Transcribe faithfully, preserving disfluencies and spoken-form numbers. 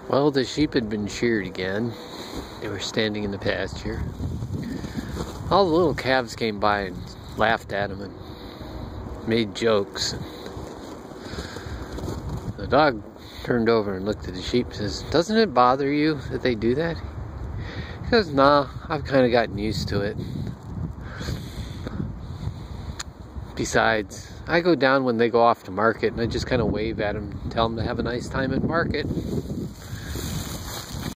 Well, the sheep had been sheared again. They were standing in the pasture. All the little calves came by and laughed at them and made jokes. The dog turned over and looked at the sheep and says, "Doesn't it bother you that they do that?" He goes, "Nah, I've kind of gotten used to it. Besides, I go down when they go off to market and I just kind of wave at them and tell them to have a nice time at market."